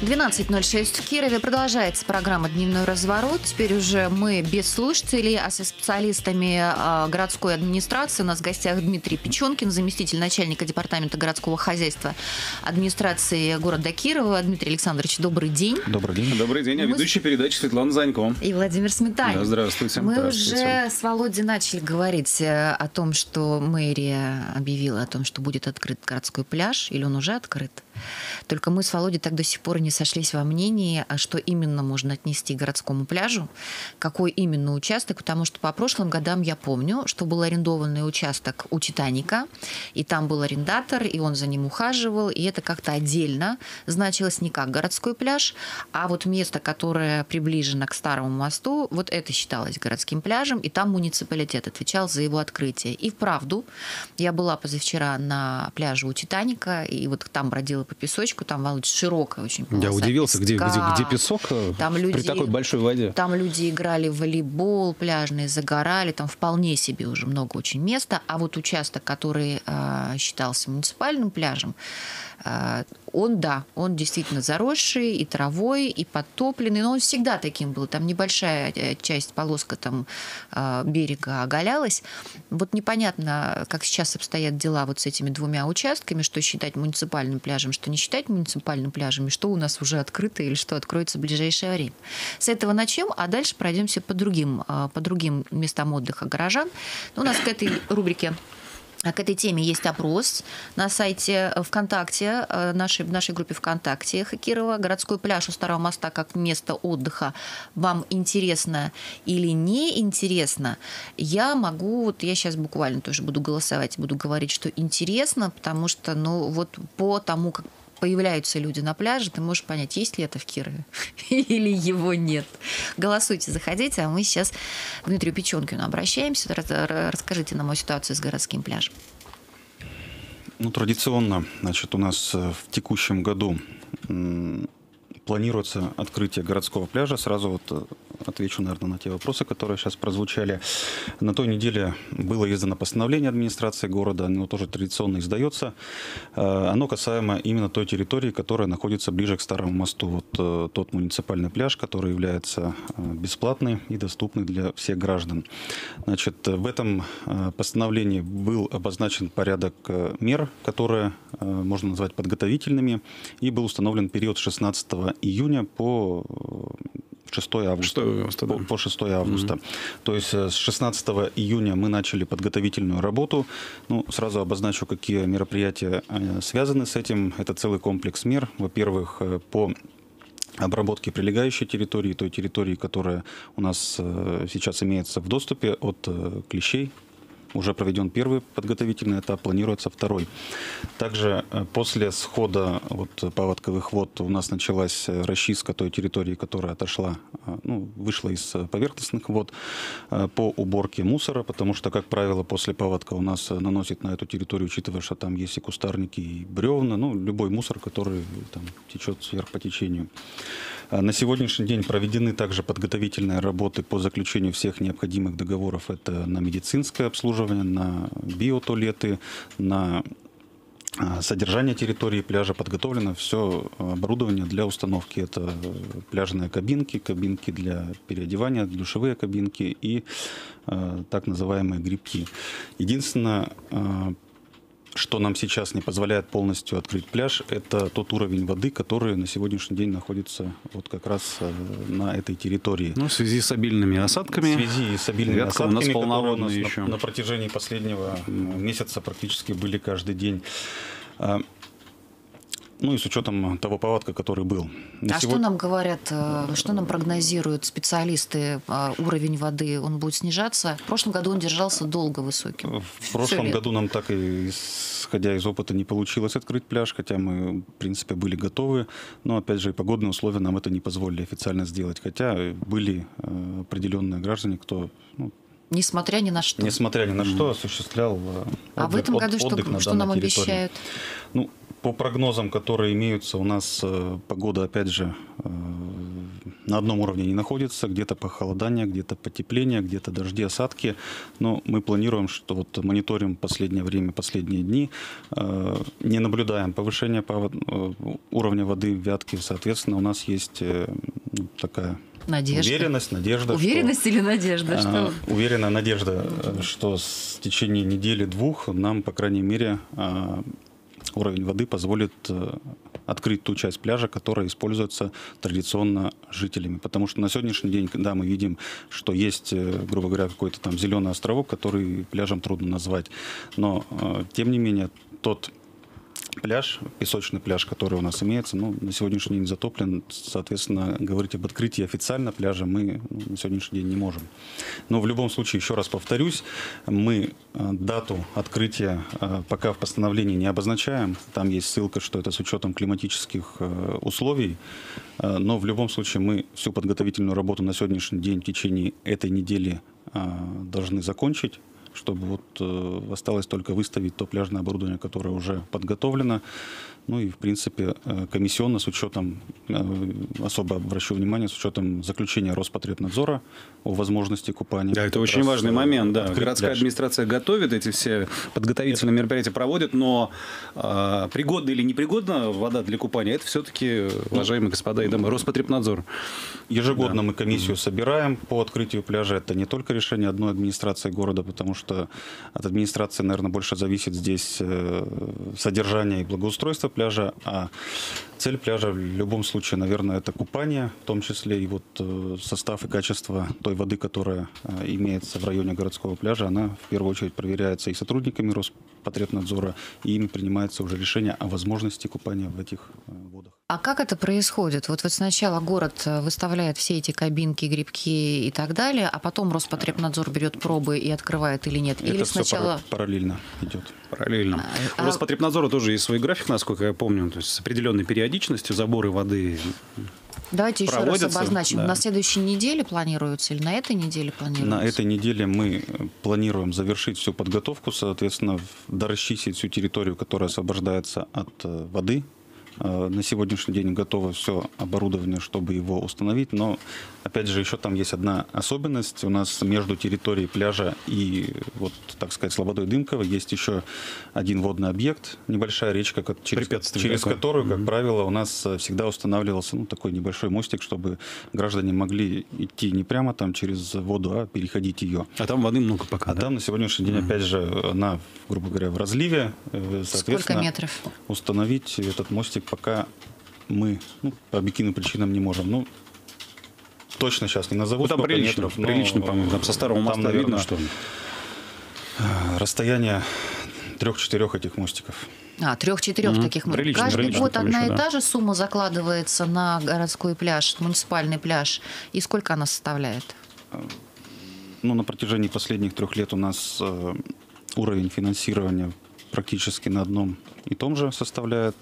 12:06 в Кирове. Продолжается программа «Дневной разворот». Теперь уже мы без слушателей, а со специалистами городской администрации. У нас в гостях Дмитрий Печенкин, заместитель начальника департамента городского хозяйства администрации города Кирова. Дмитрий Александрович, добрый день. Добрый день. Добрый день. А ведущая передачи Светлана Занько. И Владимир Сметанин. Да, здравствуйте. Мы уже с Володей начали говорить о том, что мэрия объявила о том, что будет открыт городской пляж, или он уже открыт. Только мы с Володей так до сих пор не сошлись во мнении, что именно можно отнести к городскому пляжу, какой именно участок, потому что по прошлым годам я помню, что был арендованный участок у «Титаника», и там был арендатор, и он за ним ухаживал, и это как-то отдельно значилось не как городской пляж, а вот место, которое приближено к Старому мосту, вот это считалось городским пляжем, и там муниципалитет отвечал за его открытие. И вправду, я была позавчера на пляже у «Титаника», и вот там бродила по песочку, там, Володь, широкая очень полоса. Я удивился, где песок там люди, при такой большой воде. Там люди играли в волейбол пляжный, загорали, там вполне себе уже много очень места. А вот участок, который считался муниципальным пляжем, он действительно заросший и травой, и подтопленный, но он всегда таким был. Там небольшая часть, полоска там берега оголялась. Вот непонятно, как сейчас обстоят дела вот с этими двумя участками, что считать муниципальным пляжем, что не считать муниципальным пляжем, и что у нас уже открыто или что откроется в ближайшее время. С этого начнем, а дальше пройдемся по другим местам отдыха горожан. У нас к этой рубрике, к этой теме есть опрос на сайте ВКонтакте, нашей группе ВКонтакте Кирова. Городской пляж у Старого моста как место отдыха вам интересно или не интересно? Я сейчас буквально тоже буду голосовать, буду говорить, что интересно, потому что, по тому, как появляются люди на пляже, ты можешь понять, есть ли это в Кирове или его нет. Голосуйте, заходите, а мы сейчас к Дмитрию Печенкину обращаемся. Расскажите нам о ситуации с городским пляжем. Традиционно, у нас в текущем году планируется открытие городского пляжа. Сразу отвечу, наверное, на те вопросы, которые сейчас прозвучали. На той неделе было издано постановление администрации города, оно тоже традиционно издается. Оно касаемо именно той территории, которая находится ближе к Старому мосту. Тот муниципальный пляж, который является бесплатный и доступный для всех граждан. В этом постановлении был обозначен порядок мер, которые можно назвать подготовительными, и был установлен период с 16 июня по 6 августа. По 6 августа. То есть с 16 июня мы начали подготовительную работу. Сразу обозначу, какие мероприятия связаны с этим. Это целый комплекс мер. Во-первых, по обработке прилегающей территории, той территории, которая у нас сейчас имеется в доступе от клещей. Уже проведен первый подготовительный этап, планируется второй. Также после схода паводковых вод у нас началась расчистка той территории, которая вышла из поверхностных вод, по уборке мусора, потому что, как правило, после паводка у нас наносит на эту территорию, учитывая, что там есть и кустарники, и бревна, любой мусор, который там течет вверх по течению. На сегодняшний день проведены также подготовительные работы по заключению всех необходимых договоров. Это на медицинское обслуживание, на биотуалеты, на содержание территории пляжа. Подготовлено все оборудование для установки. Это пляжные кабинки, кабинки для переодевания, душевые кабинки и так называемые грибки. Единственное, что нам сейчас не позволяет полностью открыть пляж, это тот уровень воды, который на сегодняшний день находится как раз на этой территории. В связи с обильными осадками. В связи с обильными осадками, которые у нас еще на протяжении последнего месяца практически были каждый день. И с учетом того паводка, который был. Что нам говорят, что нам прогнозируют специалисты? Уровень воды, он будет снижаться? В прошлом году он держался долго высоким. В прошлом году нам так и, исходя из опыта, не получилось открыть пляж, хотя мы, в принципе, были готовы. Но, опять же, и погодные условия нам это не позволили официально сделать. Хотя были определенные граждане, кто... Несмотря ни на что. Несмотря ни на что, осуществлял отдых, в этом году что нам обещают? По прогнозам, которые имеются, у нас погода, опять же, на одном уровне не находится, где-то похолодание, где-то потепление, где-то дожди, осадки. Но мы планируем, что вот мониторим последнее время, последние дни, не наблюдаем повышения уровня воды в Вятке. Соответственно, у нас есть такая уверенность, надежда. Уверенность или надежда? Что? Уверенная надежда, что в течение недели-двух нам, по крайней мере, уровень воды позволит открыть ту часть пляжа, которая используется традиционно жителями. Потому что на сегодняшний день, когда мы видим, что есть, грубо говоря, какой-то там зеленый островок, который пляжем трудно назвать. Но, тем не менее, тот пляж, песочный пляж, который у нас имеется, на сегодняшний день затоплен. Соответственно, говорить об открытии официально пляжа мы на сегодняшний день не можем. Но в любом случае, еще раз повторюсь, мы дату открытия пока в постановлении не обозначаем. Там есть ссылка, что это с учетом климатических условий. Но в любом случае мы всю подготовительную работу на сегодняшний день в течение этой недели должны закончить, чтобы вот осталось только выставить то пляжное оборудование, которое уже подготовлено. Ну и, в принципе, комиссионно, с учетом, особо обращу внимание, с учетом заключения Роспотребнадзора о возможности купания. Да, это очень важный момент. Да. Городская администрация готовит эти все подготовительные мероприятия, проводит, но пригодна или непригодна вода для купания, это все-таки, уважаемые господа и дамы, Роспотребнадзор. Ежегодно мы комиссию собираем по открытию пляжа. Это не только решение одной администрации города, потому что от администрации, наверное, больше зависит здесь содержание и благоустройство пляжа, а цель пляжа в любом случае, наверное, это купание, в том числе и вот состав и качество той воды, которая имеется в районе городского пляжа, она в первую очередь проверяется и сотрудниками Роспотребнадзора, и ими принимается уже решение о возможности купания в этих водах. А как это происходит? Вот сначала город выставляет все эти кабинки, грибки и так далее, а потом Роспотребнадзор берет пробы и открывает или нет? Это или все сначала параллельно идет. Параллельно. У Роспотребнадзора тоже есть свой график, насколько я помню, то есть с определенной периодичностью заборы воды. Давайте еще раз обозначим. Да. На следующей неделе планируется или на этой неделе планируется? На этой неделе мы планируем завершить всю подготовку, соответственно, дорасчистить всю территорию, которая освобождается от воды. На сегодняшний день готово все оборудование, чтобы его установить, но, опять же, еще там есть одна особенность. У нас между территорией пляжа и, вот, так сказать, Слободой Дымковой есть еще один водный объект, небольшая речка, через которую, как правило, у нас всегда устанавливался такой небольшой мостик, чтобы граждане могли идти не прямо там через воду, а переходить ее. А там воды много пока, А там на сегодняшний день, опять же, она, грубо говоря, в разливе. Сколько метров? Установить этот мостик пока мы по объективным причинам не можем. Точно сейчас не назову, там сколько метров. Прилично, по-моему, там со старого моста наверное, видно, что расстояние 3-4 этих мостиков. 3-4 таких мостиков. Каждый год одна и та же сумма закладывается на городской пляж, муниципальный пляж. И сколько она составляет? На протяжении последних 3 лет у нас уровень финансирования практически на одном и том же составляет.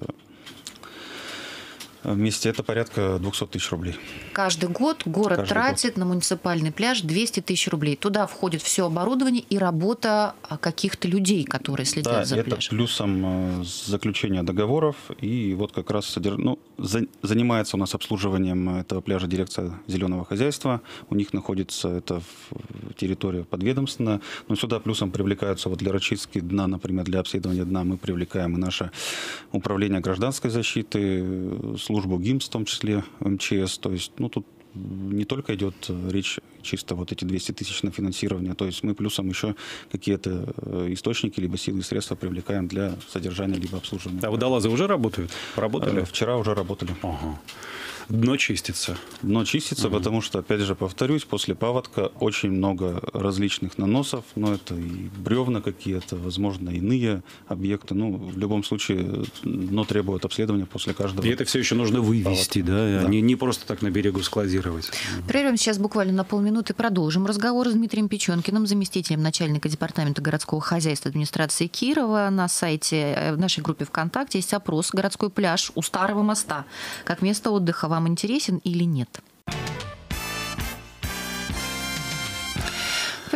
Вместе это порядка 200 тысяч рублей. Каждый год город тратит на муниципальный пляж 200 тысяч рублей. Туда входит все оборудование и работа каких-то людей, которые следят за пляжем. Да, это плюсом заключения договоров. И вот как раз занимается у нас обслуживанием этого пляжа дирекция зеленого хозяйства. У них находится это территория подведомственная. Но сюда плюсом привлекаются для расчистки дна, например, для обследования дна мы привлекаем и наше управление гражданской защиты, службу ГИМС, в том числе МЧС. То есть, тут не только идет речь чисто эти 200 тысяч на финансирование, то есть мы плюсом еще какие-то источники, либо силы и средства привлекаем для содержания, либо обслуживания. А водолазы уже работают? Работали? Вчера уже работали. Ага. Дно чистится. Дно чистится, потому что, опять же, повторюсь, после паводка очень много различных наносов. Это и бревна какие-то, возможно, иные объекты. В любом случае, дно требует обследования после каждого. И это все еще нужно вывести, да? Не просто так на берегу складировать. Прервем сейчас буквально на полминуты. Продолжим разговор с Дмитрием Печенкиным, заместителем начальника департамента городского хозяйства администрации Кирова. На сайте, в нашей группе ВКонтакте есть опрос «Городской пляж у Старого моста» как место отдыха вам интересен или нет?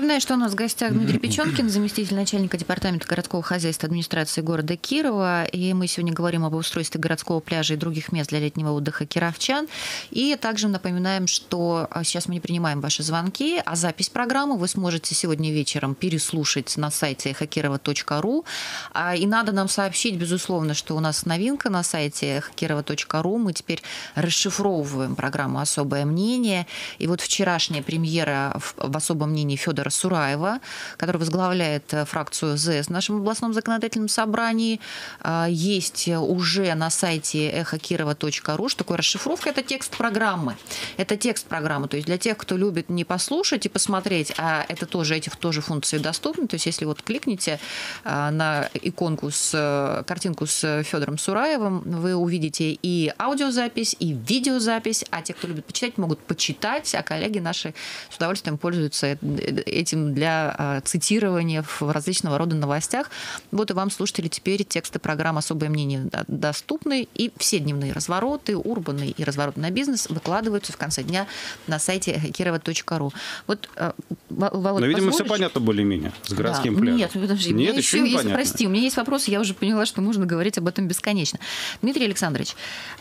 напоминаю, что у нас в гостях Дмитрий Печенкин, заместитель начальника департамента городского хозяйства администрации города Кирова. И мы сегодня говорим об устройстве городского пляжа и других мест для летнего отдыха кировчан. И также напоминаем, что сейчас мы не принимаем ваши звонки, а запись программы вы сможете сегодня вечером переслушать на сайте эхокирова.ру. И надо нам сообщить, безусловно, что у нас новинка на сайте эхокирова.ру. Мы теперь расшифровываем программу «Особое мнение». И вот вчерашняя премьера в «Особом мнении» Федора Сураева, который возглавляет фракцию ЗС в нашем областном законодательном собрании, есть уже на сайте эхокирова.ру. Что такое расшифровка? Это текст программы. Это текст программы. То есть для тех, кто любит не послушать и посмотреть, а это тоже, этих тоже функции доступны. То есть если вот кликните на иконку картинку с Федором Сураевым, вы увидите и аудиозапись, и видеозапись. А те, кто любит почитать, могут почитать, а коллеги наши с удовольствием пользуются этим для цитирования в различного рода новостях. Вот и вам, слушатели, теперь тексты программ «Особое мнение» доступны, и все дневные развороты, урбанный и разворот на бизнес выкладываются в конце дня на сайте эхокирова.ру. Вот, Володь, но, видимо, все понятно более-менее с городским пляжем. Нет, подожди, нет, еще не понятно. Прости, у меня есть вопрос, я уже поняла, что можно говорить об этом бесконечно. Дмитрий Александрович,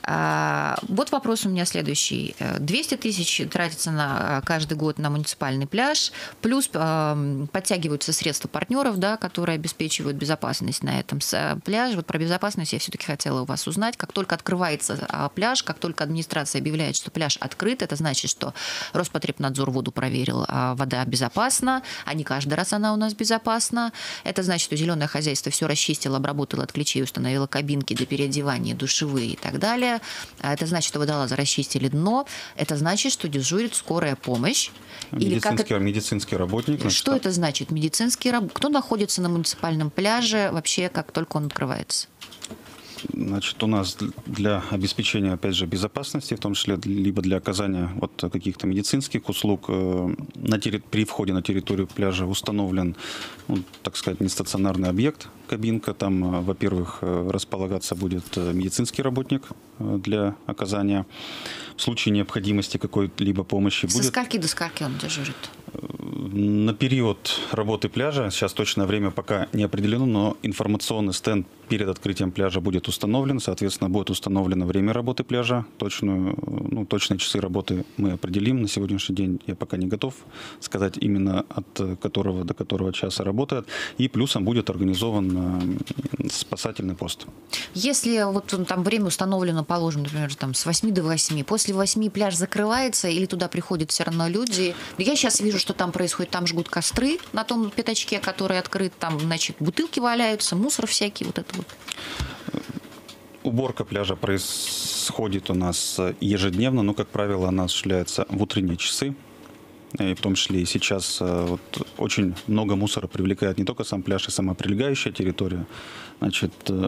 вот вопрос у меня следующий. 200 тысяч тратится на каждый год на муниципальный пляж, плюс подтягиваются средства партнеров, да, которые обеспечивают безопасность на этом пляже. Вот про безопасность я все-таки хотела у вас узнать. Как только открывается пляж, как только администрация объявляет, что пляж открыт, это значит, что Роспотребнадзор воду проверил, вода безопасна, а не каждый раз она у нас безопасна. Это значит, что зеленое хозяйство все расчистило, обработало от клещей, установило кабинки для переодевания, душевые и так далее. Это значит, что водолазы расчистили дно. Это значит, что дежурит скорая помощь. Медицинский работник. Значит, что это значит? Медицинский работник. Кто находится на муниципальном пляже вообще, как только он открывается? Значит, у нас для обеспечения, опять же, безопасности, в том числе либо для оказания вот каких-то медицинских услуг, при входе на территорию пляжа установлен, так сказать, нестационарный объект, кабинка. Там, во-первых, располагаться будет медицинский работник для оказания. В случае необходимости какой-либо помощи будет... Со скольки до скольки он дежурит? На период работы пляжа, сейчас точное время пока не определено, но информационный стенд перед открытием пляжа будет установлен. Соответственно, будет установлено время работы пляжа. Точные часы работы мы определим. На сегодняшний день я пока не готов сказать именно от которого до которого часа работает. И плюсом будет организован спасательный пост. Если вот там время установлено, положим, например, там, с 8 до 8, после 8 пляж закрывается или туда приходят все равно люди? Я сейчас вижу, что там происходит, там жгут костры на том пятачке, который открыт, там, значит, бутылки валяются, мусор всякий, вот это вот. Уборка пляжа происходит у нас ежедневно, но, как правило, она осуществляется в утренние часы. И в том числе и сейчас очень много мусора привлекает не только сам пляж, и сама прилегающая территория. Значит,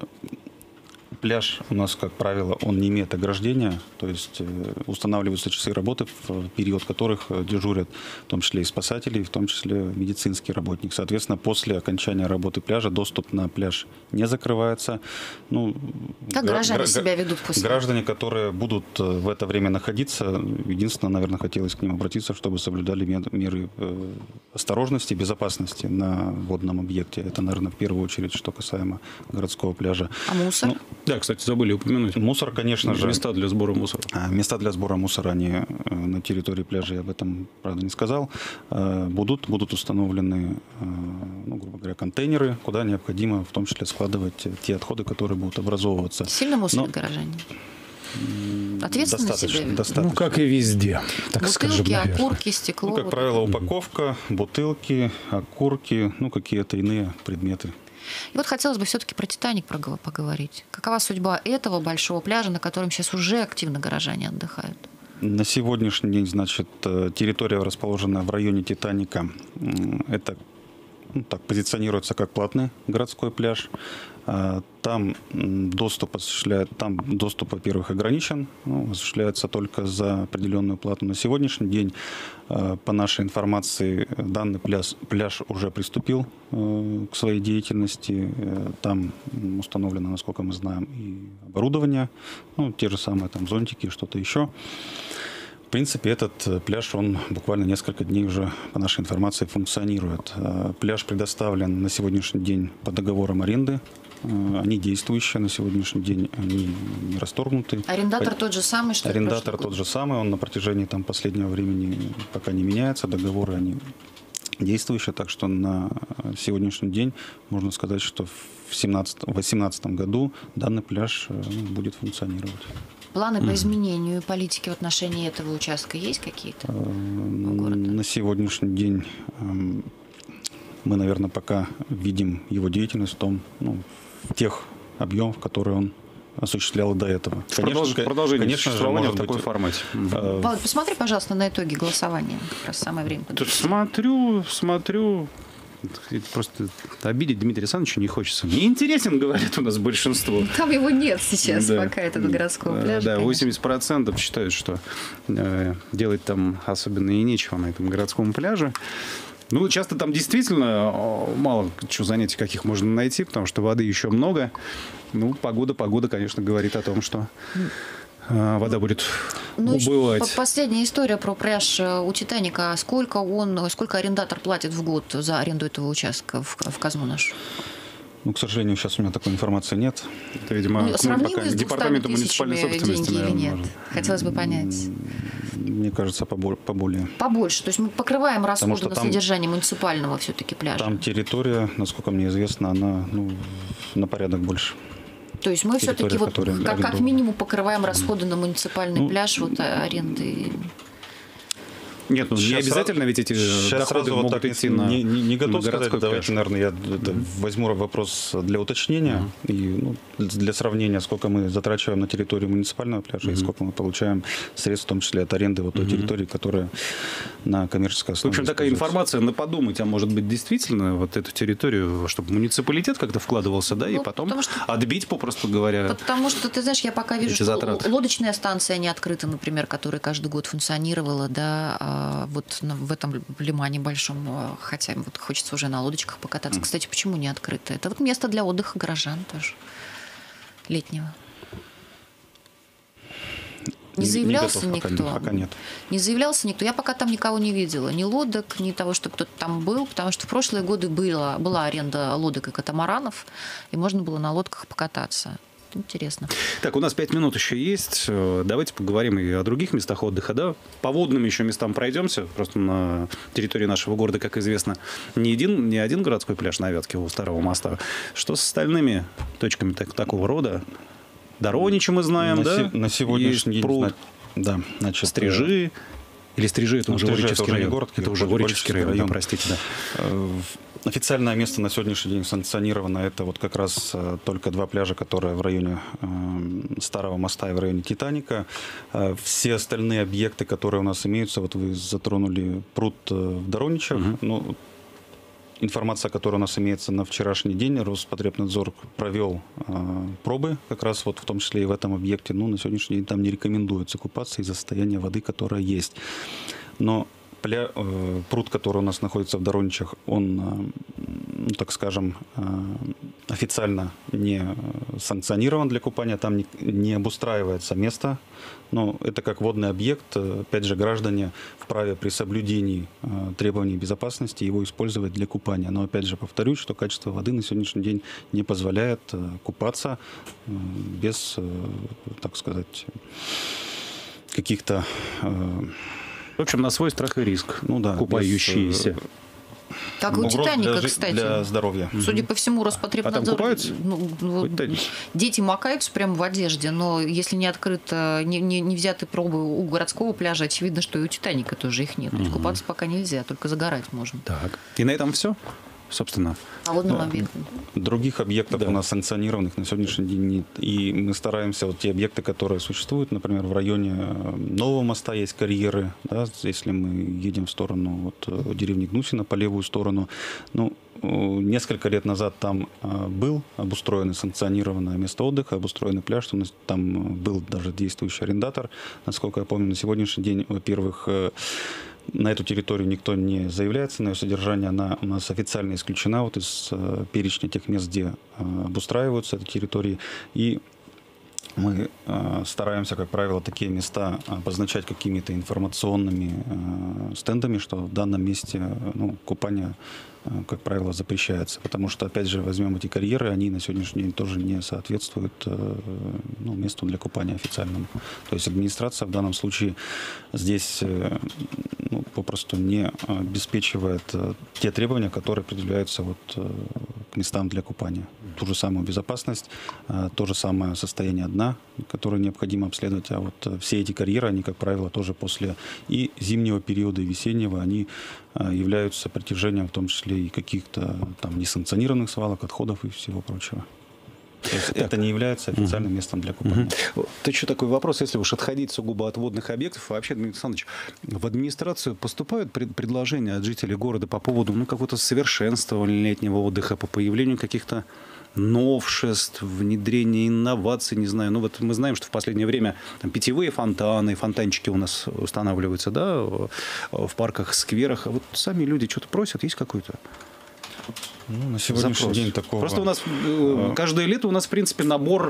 пляж у нас, как правило, он не имеет ограждения, то есть устанавливаются часы работы, в период которых дежурят в том числе и спасатели, в том числе медицинский работник. Соответственно, после окончания работы пляжа доступ на пляж не закрывается. Как граждане себя ведут после? Граждане, которые будут в это время находиться, единственное, наверное, хотелось к ним обратиться, чтобы соблюдали меры осторожности, безопасности на водном объекте. Это, наверное, в первую очередь, что касаемо городского пляжа. А мусор? Да, кстати, забыли упомянуть. Мусор, конечно же. Места для сбора мусора. Места для сбора мусора, они на территории пляжа, я об этом, правда, не сказал, будут установлены, грубо говоря, контейнеры, куда необходимо в том числе складывать те отходы, которые будут образовываться. Сильно мусорят горожане? Ответственно себе? Достаточно. Как и везде, так бутылки, скажем, наверное. окурки, стекло. Как правило, упаковка, бутылки, окурки, какие-то иные предметы. И вот хотелось бы все-таки про «Титаник» поговорить. Какова судьба этого большого пляжа, на котором сейчас уже активно горожане отдыхают? На сегодняшний день, значит, территория, расположенная в районе «Титаника», это позиционируется как платный городской пляж. Там доступ, во-первых, ограничен, осуществляется только за определенную плату. На сегодняшний день, по нашей информации, данный пляж уже приступил к своей деятельности. Там установлено, насколько мы знаем, и оборудование, те же самые там зонтики, что-то еще. В принципе, этот пляж, он буквально несколько дней уже, по нашей информации, функционирует. Пляж предоставлен на сегодняшний день по договорам аренды. Они действующие на сегодняшний день, они не расторгнуты. Арендатор тот же самый, что Арендатор тот же самый, он на протяжении последнего времени пока не меняется, договоры они действующие, так что на сегодняшний день можно сказать, что в 2018 году данный пляж будет функционировать. Планы по изменению политики в отношении этого участка есть какие-то у города? На сегодняшний день мы, наверное, пока видим его деятельность в тех объемах, которые он осуществлял до этого. Продолжение существования в такой формате. Павел, посмотри, пожалуйста, на итоги голосования. Как раз самое время. Смотрю. Просто обидеть Дмитрия Александровича не хочется. Неинтересен, говорят у нас большинство. Там его нет сейчас, пока этого городского пляжа. Да, 80% считают, что делать там особенно и нечего на этом городском пляже. Часто там действительно мало занятий каких можно найти, потому что воды еще много. Погода, конечно, говорит о том, что вода будет убывать. Последняя история про пляж у «Титаника». Сколько арендатор платит в год за аренду этого участка в казну нашу? К сожалению, сейчас у меня такой информации нет. Это, видимо, сравнимы с 200 департаментом муниципальной собственности, деньги или нет? Может. Хотелось бы понять. Мне кажется, поболее. Побольше. То есть мы покрываем расходы на содержание муниципального все-таки пляжа. Там территория, насколько мне известно, она на порядок больше. То есть мы все-таки как минимум покрываем расходы на муниципальный пляж аренды. Нет, не обязательно, ведь эти доходы могут идти на не готов сказать. Давайте, пляж. Наверное, я возьму вопрос для уточнения и для сравнения, сколько мы затрачиваем на территорию муниципального пляжа и сколько мы получаем средств, в том числе от аренды той территории, которая на коммерческой основе. В общем, такая информация на подумать, а может быть, действительно эту территорию, чтобы муниципалитет как-то вкладывался, и потом отбить, попросту говоря. Потому что, ты знаешь, я пока вижу, что лодочная станция не открыта, например, которая каждый год функционировала, в этом лимане большом, хотя хочется уже на лодочках покататься. Кстати, почему не открыто? Это место для отдыха горожан тоже, летнего. Не заявлялся никто? Пока нет. Не заявлялся никто. Я пока там никого не видела. Ни лодок, ни того, что кто-то там был, потому что в прошлые годы была аренда лодок и катамаранов, и можно было на лодках покататься. Интересно. Так, у нас 5 минут еще есть. Давайте поговорим и о других местах отдыха. По водным еще местам пройдемся. Просто на территории нашего города, как известно, не один городской пляж на Вятке у Старого моста. Что с остальными точками такого рода? Дороничи мы знаем, На сегодняшний день пруд. Да, значит, Стрижи. Или Стрижи, это уже Горячевский район. Город, это уже Горячевский район, простите. Официальное место на сегодняшний день санкционировано. Это как раз только 2 пляжа, которые в районе Старого моста и в районе Титаника. Все остальные объекты, которые у нас имеются, вы затронули пруд в Дороничах. Информация, которая у нас имеется на вчерашний день, Роспотребнадзор провел пробы, как раз в том числе и в этом объекте. На сегодняшний день там не рекомендуется купаться из-за состояния воды, которая есть. Но пруд, который у нас находится в Дороничах, он, так скажем, официально не санкционирован для купания, там не обустраивается место. Но это как водный объект. Опять же, граждане вправе при соблюдении требований безопасности его использовать для купания. Но опять же повторюсь, что качество воды на сегодняшний день не позволяет купаться без, так сказать, каких-то... В общем, на свой страх и риск, купающиеся. Как у «Титаника», кстати. Для здоровья. Судя по всему, Роспотребнадзор... А там купаются? Дети макаются прямо в одежде, но если не открыто, не взяты пробы у городского пляжа, очевидно, что и у «Титаника» тоже их нет. Купаться пока нельзя, только загорать можно. Так. И на этом все? Собственно. А водным объектом. Других объектов у нас санкционированных на сегодняшний день нет. И мы стараемся те объекты, которые существуют, например, в районе Нового моста есть карьеры, если мы едем в сторону деревни Гнусино по левую сторону. Несколько лет назад там был обустроен и санкционированное место отдыха, обустроенный пляж, там был даже действующий арендатор. Насколько я помню, на сегодняшний день, во-первых, на эту территорию никто не заявляется, на ее содержание она у нас официально исключена из перечня тех мест, где обустраиваются эти территории. И Мы стараемся, как правило, такие места обозначать какими-то информационными стендами, что в данном месте купание, как правило, запрещается. Потому что, опять же, возьмем эти карьеры, они на сегодняшний день тоже не соответствуют месту для купания официальному. То есть администрация в данном случае здесь попросту не обеспечивает те требования, которые предъявляются к местам для купания. Ту же самую безопасность, то же самое состояние дна, которое необходимо обследовать. А все эти карьеры, они, как правило, тоже после и зимнего периода, и весеннего, они являются притяжением в том числе и каких-то там несанкционированных свалок, отходов и всего прочего. То есть это не является официальным местом для купания. Это еще такой вопрос, если уж отходить сугубо от водных объектов. Вообще, Дмитрий Александрович, в администрацию поступают предложения от жителей города по поводу какого-то совершенствования летнего отдыха, по появлению каких-то новшеств, внедрения инноваций, не знаю. Мы знаем, что в последнее время питьевые фонтаны, фонтанчики у нас устанавливаются, да, в парках, скверах. А сами люди что-то просят, есть какой-то? На сегодняшний день такого... Просто у нас каждое лето у нас, в принципе, набор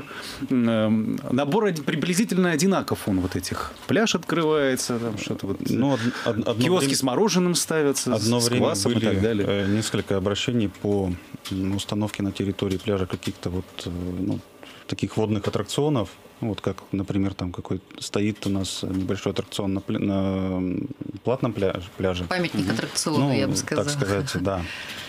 приблизительно одинаков. Этих. Пляж открывается, там что-то киоски с мороженым ставятся, одно с время квасом были и так далее. Несколько обращений по установке на территории пляжа каких-то таких водных аттракционов. Как, например, там стоит у нас небольшой аттракцион на платном пляже. Памятник аттракциону, я бы сказала. Так сказать, да.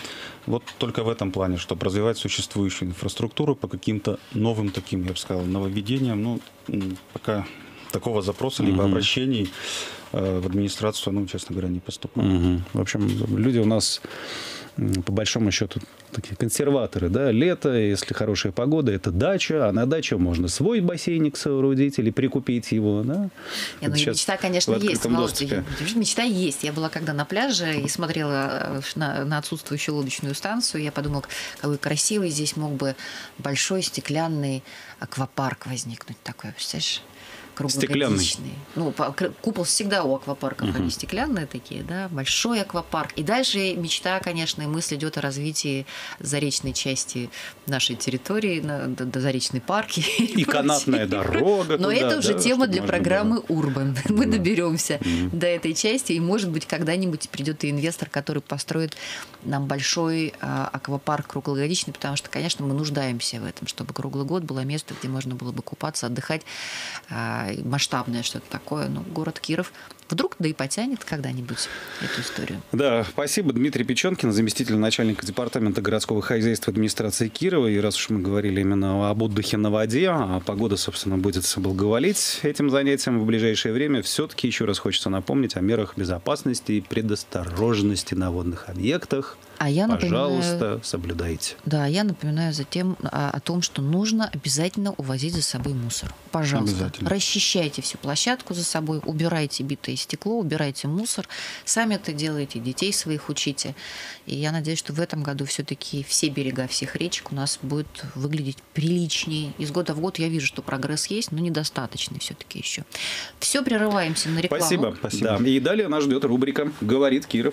Только в этом плане, чтобы развивать существующую инфраструктуру по каким-то новым таким, я бы сказал, нововведениям. Пока такого запроса либо обращений в администрацию, честно говоря, не поступает. В общем, люди у нас по большому счету такие консерваторы, да, лето, если хорошая погода, это дача, а на даче можно свой бассейник соорудить или прикупить его, да. Мечта, конечно, есть. Мечта есть. Я была когда на пляже и смотрела на отсутствующую лодочную станцию, я подумала, какой красивый здесь мог бы большой стеклянный аквапарк возникнуть такой, представляешь? Круглогодичный. Купол всегда у аквапарков, они стеклянные такие, да, большой аквапарк. И дальше мечта, конечно, и мысль идет о развитии заречной части нашей территории, до заречной парки. И канатная дорога. Но это уже тема для программы «Урбан». Мы доберемся до этой части, и, может быть, когда-нибудь придет и инвестор, который построит нам большой аквапарк круглогодичный, потому что, конечно, мы нуждаемся в этом, чтобы круглый год было место, где можно было бы купаться, отдыхать, масштабное что-то такое. Город Киров вдруг и потянет когда-нибудь эту историю. Да, спасибо. Дмитрий Печенкин, заместитель начальника департамента городского хозяйства администрации Кирова. И раз уж мы говорили именно об отдыхе на воде, а погода, собственно, будет благоволить этим занятиям в ближайшее время, все-таки еще раз хочется напомнить о мерах безопасности и предосторожности на водных объектах. Пожалуйста, соблюдайте. Да, я напоминаю затем о том, что нужно обязательно увозить за собой мусор. Пожалуйста, расчищайте всю площадку за собой, убирайте битое стекло, убирайте мусор. Сами это делаете, детей своих учите. И я надеюсь, что в этом году все-таки все берега всех речек у нас будут выглядеть приличнее. Из года в год я вижу, что прогресс есть, но недостаточный все-таки еще. Все, прерываемся на рекламу. Спасибо. Да. И далее нас ждет рубрика «Говорит Киров».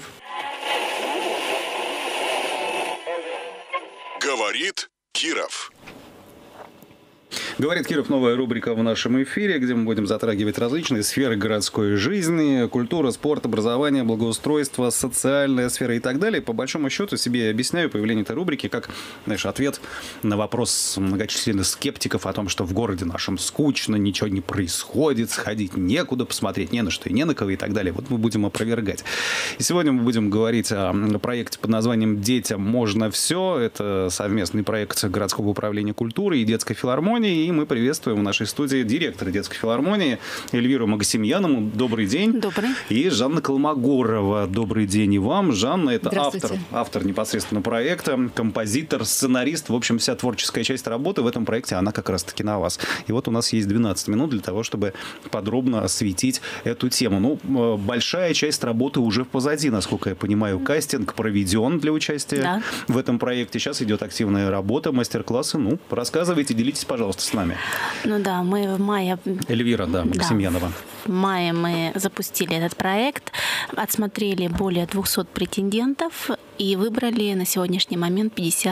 Говорит Киров. Говорит Киров, новая рубрика в нашем эфире, где мы будем затрагивать различные сферы городской жизни: культура, спорт, образование, благоустройство, социальная сфера и так далее. По большому счету себе объясняю появление этой рубрики как, ответ на вопрос многочисленных скептиков о том, что в городе нашем скучно, ничего не происходит, сходить некуда, посмотреть не на что и не на кого и так далее. Мы будем опровергать. И сегодня мы будем говорить о проекте под названием «Детям можно все». Это совместный проект городского управления культуры и детской филармонии. И мы приветствуем в нашей студии директора детской филармонии Эльвиру Магасимьянову. Добрый день. Добрый. И Жанна Колмогорова. Добрый день и вам. Жанна – это автор непосредственно проекта, композитор, сценарист. В общем, вся творческая часть работы в этом проекте, она как раз-таки на вас. И у нас есть 12 минут для того, чтобы подробно осветить эту тему. Большая часть работы уже позади, насколько я понимаю. Кастинг проведен для участия в этом проекте. Сейчас идет активная работа, мастер-классы. Рассказывайте, делитесь, пожалуйста, с нами. Ну да, мы в мае... Эльвира, да, Максимьянова. В мае мы запустили этот проект, отсмотрели более 200 претендентов и выбрали на сегодняшний момент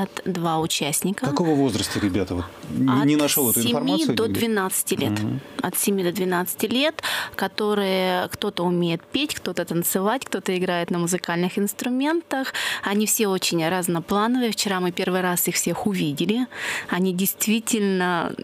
52 участника. Какого возраста ребята? Вот, не нашел эту информацию. От 7 до 12 лет. От 7 до 12 лет, которые кто-то умеет петь, кто-то танцевать, кто-то играет на музыкальных инструментах. Они все очень разноплановые. Вчера мы первый раз их всех увидели. Они действительно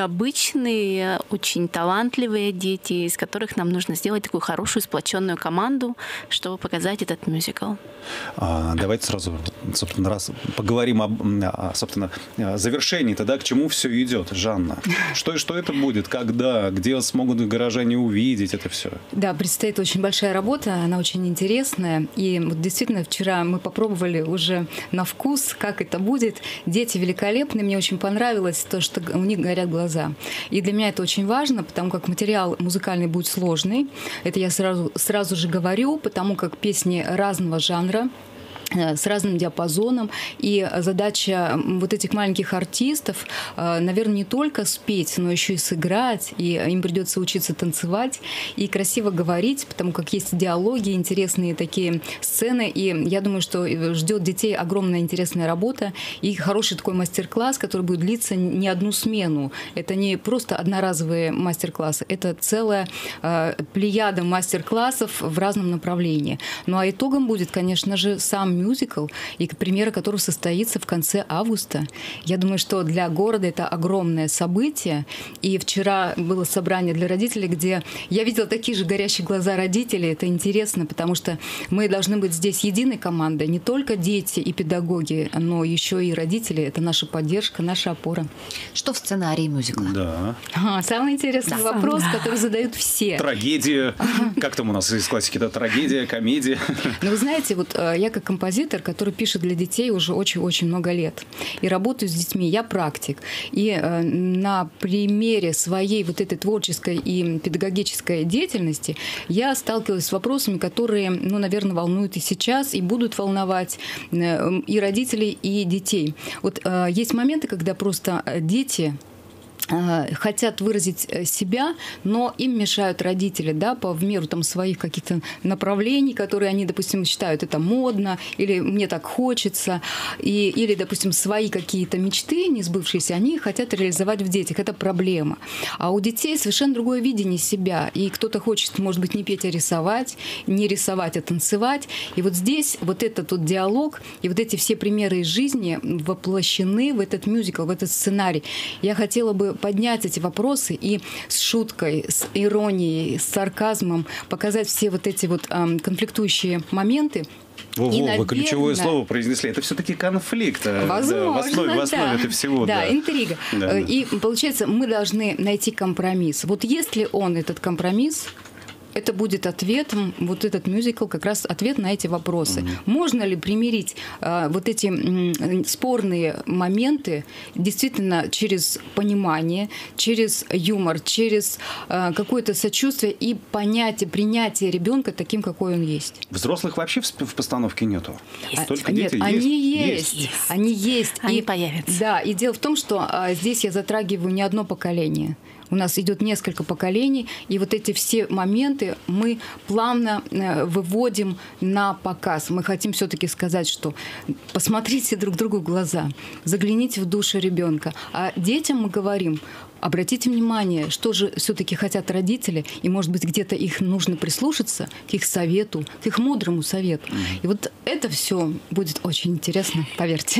необычные, очень талантливые дети, из которых нам нужно сделать такую хорошую сплоченную команду, чтобы показать этот мюзикл. Давайте сразу, собственно, раз поговорим о собственно, завершении тогда, к чему все идет. Жанна, что это будет, когда, где смогут горожане увидеть это все? Да, предстоит очень большая работа, она очень интересная. И вот действительно вчера мы попробовали уже на вкус, как это будет. Дети великолепные, мне очень понравилось то, что у них горят глаза. И для меня это очень важно, потому как материал музыкальный будет сложный. Это я сразу же говорю, потому как песни разного жанра, с разным диапазоном. И задача вот этих маленьких артистов, наверное, не только спеть, но еще и сыграть. И им придется учиться танцевать и красиво говорить, потому как есть диалоги, интересные такие сцены. И я думаю, что ждет детей огромная интересная работа и хороший такой мастер-класс, который будет длиться не одну смену. Это не просто одноразовые мастер-классы, это целая плеяда мастер-классов в разном направлении. Ну а итогом будет, конечно же, сам мюзикл, и премьера которого состоится в конце августа. Я думаю, что для города это огромное событие. И вчера было собрание для родителей, где я видела такие же горящие глаза родителей. Это интересно, потому что мы должны быть здесь единой командой. Не только дети и педагоги, но еще и родители. Это наша поддержка, наша опора. Что в сценарии мюзикла? Да. Самый интересный вопрос, который задают все. Трагедия. Как там у нас из классики? Да, трагедия, комедия. Ну, вы знаете, вот я как композитор, который пишет для детей уже очень-очень много лет. И работаю с детьми. Я практик. И на примере своей вот этой творческой и педагогической деятельности я сталкивалась с вопросами, которые, ну, наверное, волнуют и сейчас, и будут волновать и родителей, и детей. Вот есть моменты, когда просто дети хотят выразить себя, но им мешают родители, да, в меру там своих каких-то направлений, которые они, допустим, считают это модно, или мне так хочется, или, допустим, свои какие-то мечты несбывшиеся, они хотят реализовать в детях. Это проблема. А у детей совершенно другое видение себя. И кто-то хочет, может быть, не петь, а рисовать, не рисовать, а танцевать. И вот здесь вот этот вот диалог и вот эти все примеры из жизни воплощены в этот мюзикл, в этот сценарий. Я хотела бы поднять эти вопросы и с шуткой, с иронией, с сарказмом показать все вот эти вот конфликтующие моменты. Вы ключевое слово произнесли. Это все-таки конфликт. Возможно, в основе этого всего. Да, интрига. Да. И получается, мы должны найти компромисс. Вот есть ли он, этот компромисс, это будет ответом, вот этот мюзикл, как раз ответ на эти вопросы. Можно ли примирить вот эти спорные моменты действительно через понимание, через юмор, через какое-то сочувствие и понятие, принятие ребенка таким, какой он есть? Взрослых вообще в постановке нету? Только нет, дети есть. Они есть. Они появятся. Да, и дело в том, что здесь я затрагиваю не одно поколение. У нас идет несколько поколений, и вот эти все моменты мы плавно выводим на показ. Мы хотим все-таки сказать, что посмотрите друг другу в глаза, загляните в душу ребенка. А детям мы говорим: обратите внимание, что же все-таки хотят родители, и, может быть, где-то их нужно прислушаться к их совету, к их мудрому совету. И вот это все будет очень интересно, поверьте.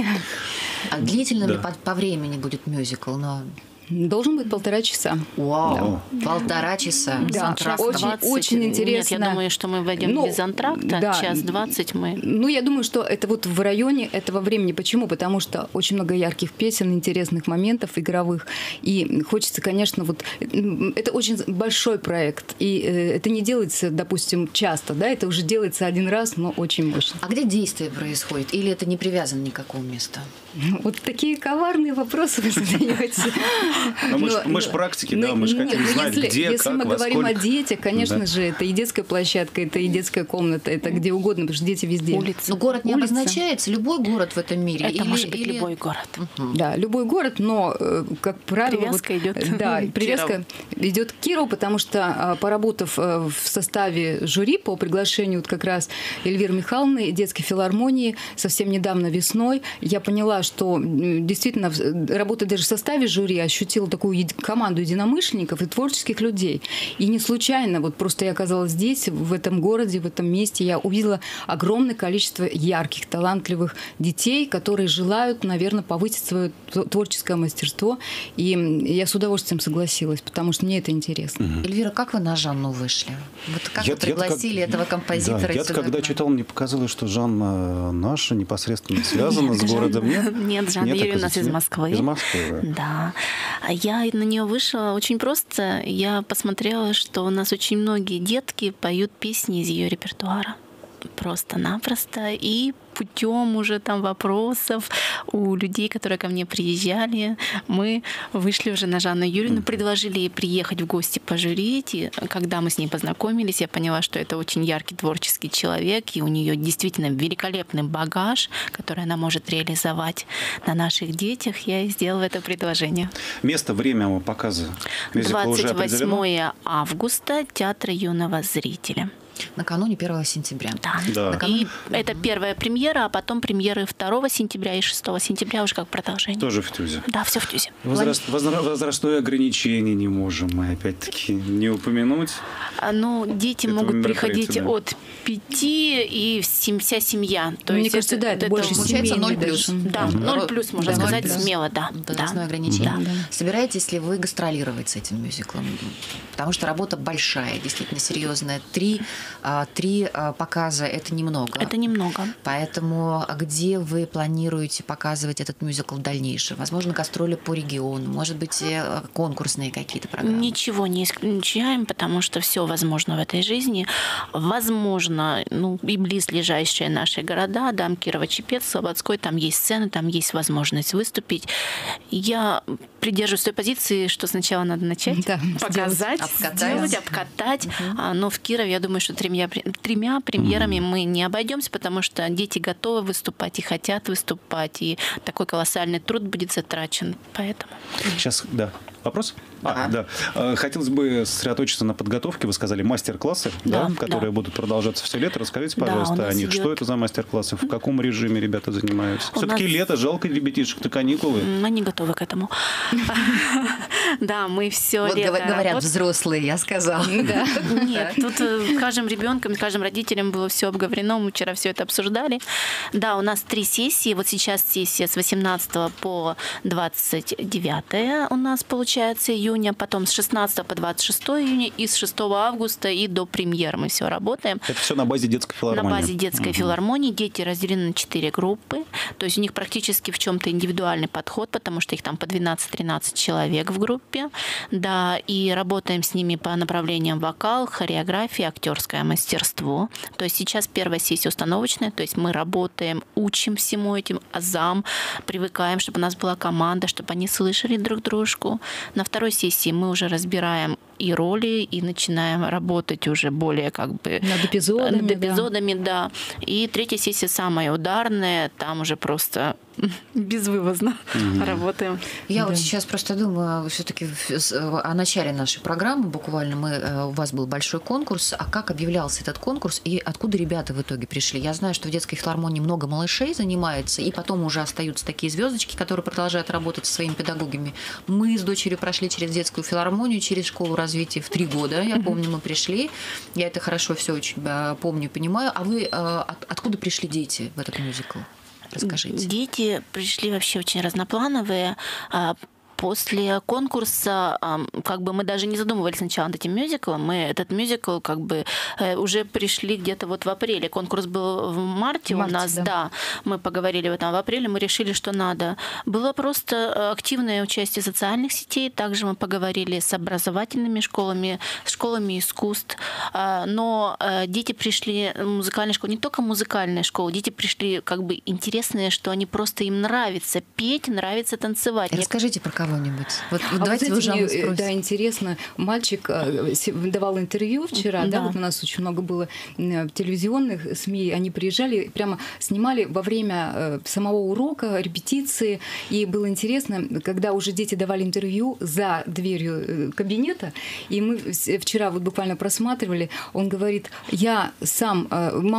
А длительно ли по времени будет мюзикл? Должен быть 1,5 часа. Вау, да. 1,5 часа. Да, очень интересно. Нет, я думаю, что мы войдем без антракта. Да. 1:20 мы. Ну, я думаю, что это вот в районе этого времени. Почему? Потому что очень много ярких песен, интересных моментов игровых. И хочется, конечно, вот... Это очень большой проект. И это не делается, допустим, часто. Да? Это уже делается один раз, но очень мощно. А где действие происходит? Или это не привязано ни к какому месту? Вот такие коварные вопросы вы задаете. Мы же практики, да, мы же хотим знать, где, если как, мы во говорим о сколько. детях, конечно же, это и детская площадка, это и детская комната, это где угодно, потому что дети везде. Улица. Но город не Улица. обозначается, любой город в этом мире. Это может быть любой город. Да, любой город, но, как правило... Привязка идет Да, к привязка идет к Кирову, потому что, поработав в составе жюри по приглашению вот как раз Эльвиры Михайловны, детской филармонии, совсем недавно весной, я поняла, что действительно, работая даже в составе жюри, ощутила такую команду единомышленников и творческих людей. И не случайно, вот просто я оказалась здесь, в этом городе, в этом месте, я увидела огромное количество ярких, талантливых детей, которые желают, наверное, повысить свое творческое мастерство. И я с удовольствием согласилась, потому что мне это интересно. Эльвира, как вы на Жанну вышли? Вот как вы пригласили этого композитора Да, я сюда? когда читал, мне показалось, что Жанна наша непосредственно связана с городом. Нет, Жанна Юрьевна у нас из Москвы. Из Москвы. Да. Я на нее вышла очень просто. Я посмотрела, что у нас очень многие детки поют песни из ее репертуара. Просто-напросто. И путем уже там вопросов у людей, которые ко мне приезжали, мы вышли уже на Жанну Юрьевну, предложили ей приехать в гости пожурить. И когда мы с ней познакомились, я поняла, что это очень яркий творческий человек, и у нее действительно великолепный багаж, который она может реализовать на наших детях. Я ей сделала это предложение. Место, время показа мюзикла уже определено? 28 августа, Театр юного зрителя. Накануне 1 сентября. Да. И это первая премьера, а потом премьеры 2 сентября и 6 сентября уже как продолжение. Тоже в ТЮЗе? Да, все в ТЮЗе. Возрастное ограничение не можем мы опять-таки не упомянуть. Ну, дети могут приходить от 5 и вся семья. То Мне есть кажется, да, это больше получается 0+. Да, 0+, можно сказать смело, да. Возрастное ограничение. Собираетесь ли вы гастролировать с этим мюзиклом? Потому что работа большая, действительно серьезная. Три показа – это немного. Это немного. Поэтому где вы планируете показывать этот мюзикл в дальнейшем? Возможно, гастроли по региону, может быть, конкурсные какие-то программы? Ничего не исключаем, потому что все возможно в этой жизни. Возможно, и близлежащие наши города, да, Кирово-Чепецк, Слободской, там есть сцены, там есть возможность выступить. Я придерживаюсь той позиции, что сначала надо начать, показать, сделать, обкатать. Но в Кирове, я думаю, что тремя премьерами мы не обойдемся, потому что дети готовы выступать и хотят выступать, и такой колоссальный труд будет затрачен. Поэтому. Сейчас, да. Вопрос? Да. Хотелось бы сосредоточиться на подготовке. Вы сказали мастер-классы, которые будут продолжаться все лето. Расскажите, пожалуйста, о них. Что это за мастер-классы? В каком режиме ребята занимаются? Все-таки лето, жалко ребятишек-то, каникулы. Мы не готовы к этому. Да, мы все лето говорят работаем. взрослые, я сказала. Нет, тут каждым ребенком, каждым родителям было все обговорено. Мы вчера все это обсуждали. Да, у нас 3 сессии. Вот сейчас сессия с 18 по 29 у нас получается июня, потом с 16 по 26 июня и с 6 августа и до премьер мы все работаем. Это все на базе детской филармонии? На базе детской филармонии. Дети разделены на 4 группы. То есть у них практически в чем-то индивидуальный подход, потому что их там по 12-13 человек в группе. Да, и работаем с ними по направлениям вокал, хореография, актерское мастерство. То есть сейчас первая сессия установочная, то есть мы работаем, учим всему этим азам, привыкаем, чтобы у нас была команда, чтобы они слышали друг дружку. На второй сессии мы уже разбираем и роли, и начинаем работать уже более над эпизодами, да. И третья сессия самая ударная, там уже просто безвывозно работаем. Я вот сейчас просто думаю все-таки о начале нашей программы. Буквально у вас был большой конкурс. А как объявлялся этот конкурс и откуда ребята в итоге пришли? Я знаю, что в детской филармонии много малышей занимается, и потом уже остаются такие звездочки, которые продолжают работать со своими педагогами. Мы с дочерью прошли через детскую филармонию, через школу развития в 3 года. Я помню, мы пришли. Я это хорошо все очень помню и понимаю. А вы откуда пришли дети в этот мюзикл? Расскажите. Дети пришли вообще очень разноплановые. После конкурса мы даже не задумывались сначала над этим мюзиклом. Мы этот мюзикл уже пришли где-то вот в апреле. Конкурс был в марте у нас, да. Мы поговорили в этом в апреле, мы решили, что надо. Было просто активное участие социальных сетей. Также мы поговорили с образовательными школами, с школами искусств. Но дети пришли в музыкальную школу, не только музыкальная школа, дети пришли интересные, что они просто им нравится петь, нравится танцевать. Расскажите про кого кого-нибудь? Вот А давайте вот, вы Жанну знаете, спросите. да, интересно, мальчик давал интервью вчера, да, вот у нас очень много было телевизионных СМИ, они приезжали, прямо снимали во время самого урока, репетиции, и было интересно, когда уже дети давали интервью за дверью кабинета, и мы вчера вот буквально просматривали, он говорит, я сам,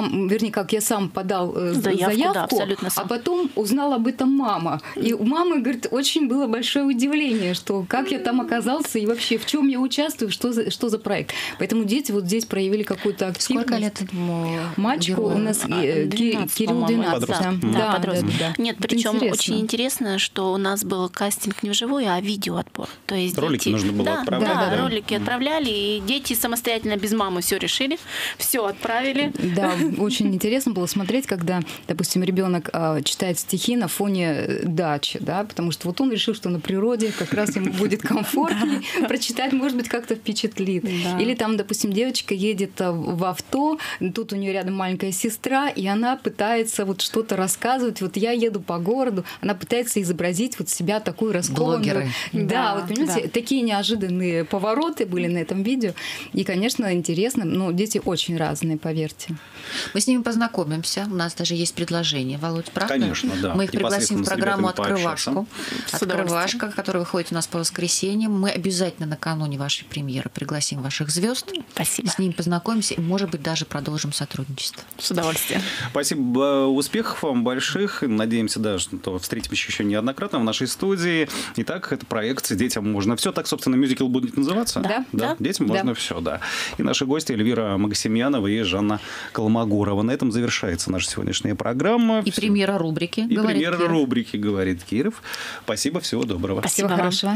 я сам подал заявку, да, абсолютно сам. А потом узнала об этом мама. И у мамы, говорит, очень было большое удивление, что как я там оказался и вообще в чем я участвую, что за проект. Поэтому дети вот здесь проявили какую-то активность. Сколько лет этому мальчику? У нас 12, Кирилл 12. Да, подросток. Да. Нет, Это причем интересно. очень интересно, что у нас был кастинг не вживую, а видеоотбор. То есть ролики нужно было отправлять. Да, ролики отправляли, и дети самостоятельно без мамы все решили, все отправили. Да, очень интересно было смотреть, когда, допустим, ребенок читает стихи на фоне дачи, да, потому что вот он решил, что на природе как раз ему будет комфортнее прочитать, может быть, как-то впечатлит. Да. Или там, допустим, девочка едет в авто, тут у нее рядом маленькая сестра, и она пытается вот что-то рассказывать. Вот я еду по городу, она пытается изобразить вот себя такую раскованную. Блогеры. Да, вот понимаете, такие неожиданные повороты были на этом видео. И, конечно, интересно, но дети очень разные, поверьте. Мы с ними познакомимся. У нас даже есть предложение, Володь, правда? Конечно, да. Мы их пригласим в Непосредственно с программу ребятами «Открывашку». С «Открывашка», которая выходит у нас по воскресеньям. Мы обязательно накануне вашей премьеры пригласим ваших звезд. Спасибо. С ними познакомимся и, может быть, даже продолжим сотрудничество. С удовольствием. Спасибо, успехов вам больших. Надеемся, да, что встретимся еще неоднократно в нашей студии. Итак, это проект «Детям можно все». Так, собственно, мюзикл будет называться? Да. Детям можно все, да. И наши гости Эльвира Магасимьянова и Жанна Колмогорова. На этом завершается наша сегодняшняя программа. И премьера рубрики И «Говорит премьера Киров». рубрики «Говорит Киров». Спасибо, всего доброго. Всего вам. хорошего.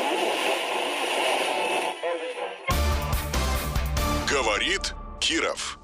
Говорит Киров.